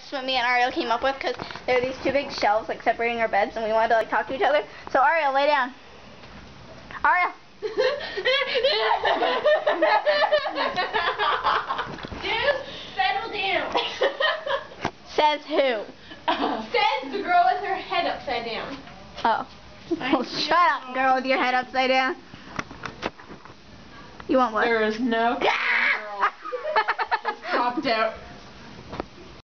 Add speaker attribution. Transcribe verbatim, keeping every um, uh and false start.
Speaker 1: That's what me and Ariel came up with, because there are these two big shelves like separating our beds, and we wanted to like talk to each other. So Ariel, lay down. Ariel.
Speaker 2: Dude, settle down.
Speaker 1: Says who?
Speaker 2: Says the girl with her head upside down.
Speaker 1: Oh. Well, shut up, girl with your head upside down. You want what?
Speaker 2: There is no girl. Just popped out.